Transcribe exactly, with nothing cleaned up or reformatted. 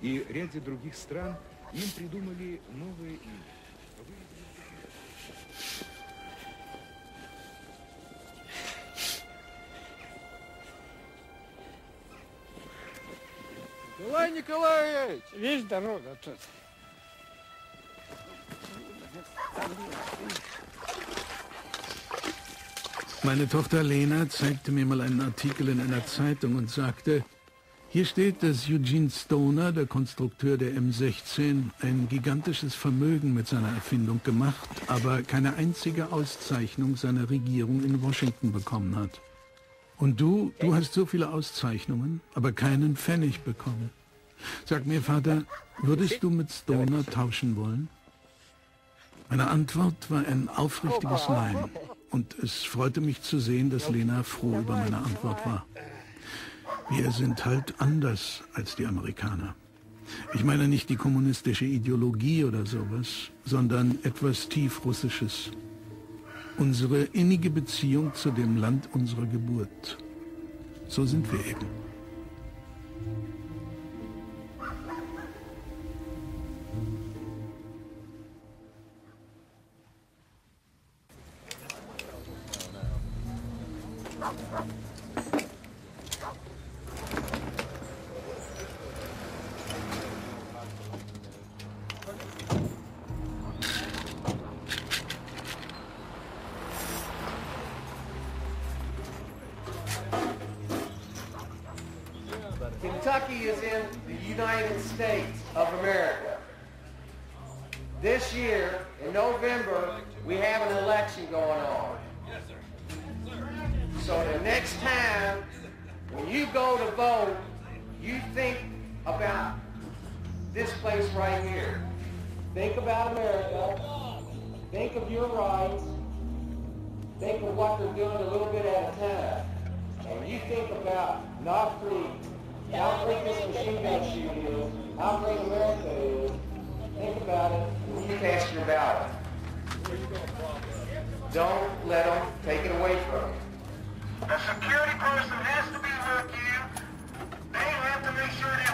и ряде других стран им придумали новое имя. Николай Николаевич! Весь дорога тут. Meine Tochter Lena zeigte mir mal einen Artikel in einer Zeitung und sagte, hier steht, dass Eugene Stoner, der Konstrukteur der M sechzehn, ein gigantisches Vermögen mit seiner Erfindung gemacht, aber keine einzige Auszeichnung seiner Regierung in Washington bekommen hat. Und du, du hast so viele Auszeichnungen, aber keinen Pfennig bekommen. Sag mir, Vater, würdest du mit Stoner tauschen wollen? Meine Antwort war ein aufrichtiges Nein. Und es freute mich zu sehen, dass Lena froh über meine Antwort war. Wir sind halt anders als die Amerikaner. Ich meine nicht die kommunistische Ideologie oder sowas, sondern etwas Tiefrussisches. Unsere innige Beziehung zu dem Land unserer Geburt. So sind wir eben. Kentucky is in the United States of America. This year, in November, we have an election going on. So the next time, when you go to vote, you think about this place right here. Think about America. Think of your rights. Think of what they're doing a little bit at a time. And you think about not free. How great this machine gun shoot is, how great America is. Think about it, and you cast your ballot. Don't let them take it away from you. The security person has to be with you. They have to make sure the